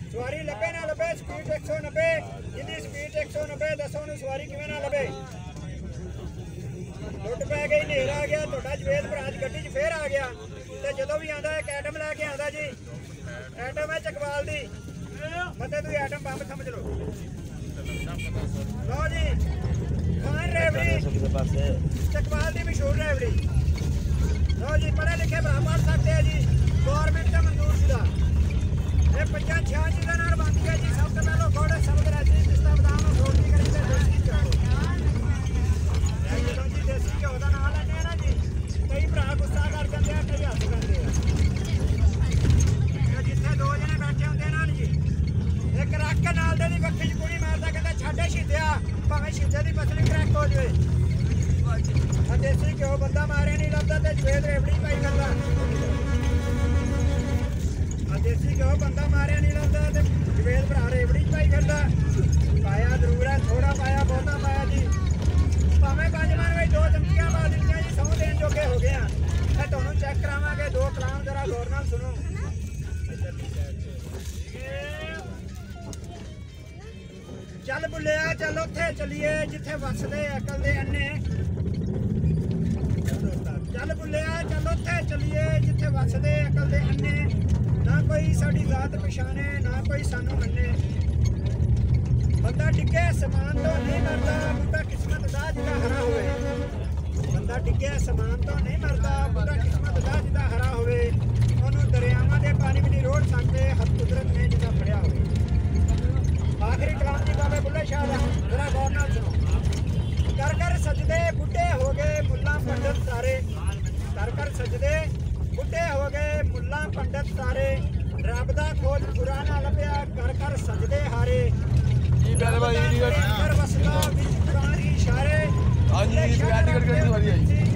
सवारी लभे ना लभे स्पीड 190 जिंदी स्पीड 190 दसो नूं सवारी किवें ना लभे लुट पै गई नेर आ गया तुहाडा जवेद भरा गड्डी च फिर आ गया ते जदों भी आंदा एक आइटम लैके आंदा जी आइटम है चकवाल दी मते तुसीं आइटम बंब समझ लो लो जी खान रेवड़ी चकवाल दी मशहूर रेवड़ी लो जी पढ़े लिखे भरा पढ़ सकते हैं जी गवर्नमेंट का मंजूर शुदा ये 5-6 चीज़ों नाल बनती है जी सब तो पहले गुड़ शब्द राजी पिस्ता बादाम रोटी करी ते देसी घ्यो जो जी देसी घ्यो का नाम लेने ना जी कई भरा गुस्सा कर जाते हैं कई हस करते हैं जिथे दो जने बैठे होंगे ना जी एक रख के नाल दे दी बक्खी च कुड़ी मारदा कहंदा छाडे शीदिया भावें शीदे दी पसली क्रैक हो जाए देसी घ्यो बंदा मारे नहीं लगता ते जवेद रेवड़ी पाई करदा देसी घ्यो बंदा मारे नहीं लगता ते जवेद भरा रेवड़ी पाई करदा पाया जरूर है थोड़ा पाया बहुता पाया जी भावें 5 मन में 2 चमचियां पा दित्तियां जी 100 देण जोगे हो गए हैं मैं तुहानूं चेक करावांगे 2 कलाम जरा गौर नाल सुनो चल बुलिया चल उत्थे चलिए जिथे वसदे अकल दे अन्ने चल बुलिया चल उत्थे चलिए जिथे वसदे अकल दे अन्ने ना कोई साडी जात पछाणे ना कोई सानू मन्ने बंदा डिगे समान तो नहीं मरदा बूटा किस्मत दा जिदा हरा होवे बंदा डिगे समान तो नहीं मरदा बूटा किस्मत दा जिदा हरा होवे ओनू दरियावां दे पानी भी नहीं रोड़ सकते हथ कुदरत ने जिदा फड़िया होवे आखिरी कलाम जी बाबे बुल्ले शाह दा जरा गौर नाल सुनो कर कर सजदे बुढ़े हो गए मुल्ला पंडित सारे कर कर सजदे बुढ़े हो गए मुल्ला पंडित सारे रब दा खोज बुरा ना लभ्या कर कर सजदे हारे कर वसदा विच कुरान इशारे हां जी